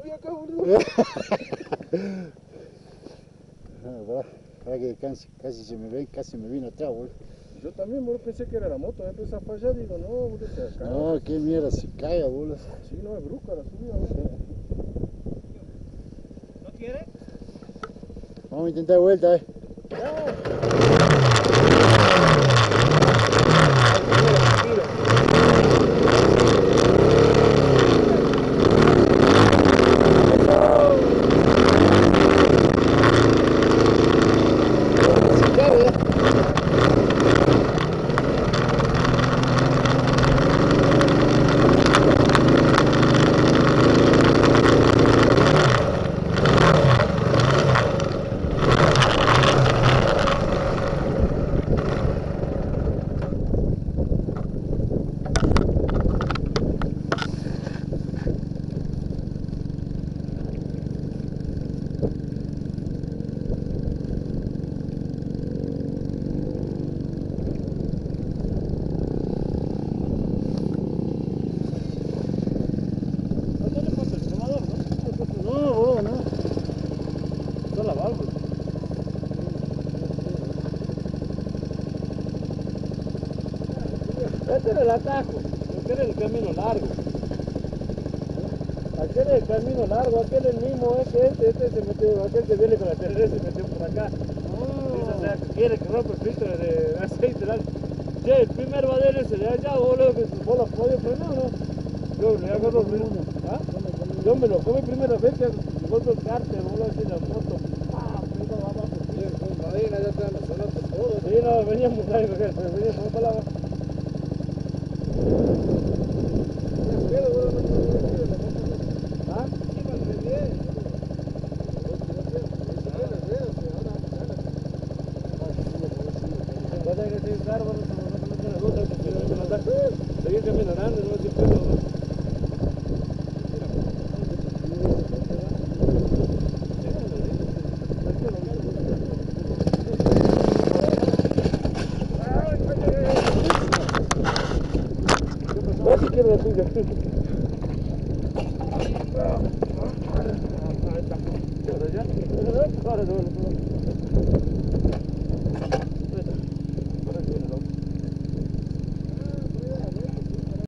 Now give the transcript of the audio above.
subí acá, boludo. Para que casi se me ve, casi me vino atrás, boludo. Yo también, boludo, pensé que era la moto, me empezó a fallar, digo, no, boludo, se acaba. No, qué mierda, se caiga, boludo. Sí, no, es brusca la subida, boludo. ¿No quiere? Vamos a intentar de vuelta, Este era el atajo, este era el camino largo. Aquel es el camino largo, aquel es el mismo, este se metió, aquel que viene con la terrera se metió por acá. O sea, que quiere que rompa el filtro de aceite. Che, el primer badero ese de allá, boludo, que vos lo podías frenar, ¿no? Yo le agarro el freno. ¿Ah? Yo me lo comí primera vez que golpeo el cárter, boludo, así la moto. Freno abajo. Bien, con madera ya estaban sonando todo. Sí, no, veníamos ahí, veníamos para la. Seguir caminando, no siempre no. Así que la tuya. Ahora ya. Ahora no.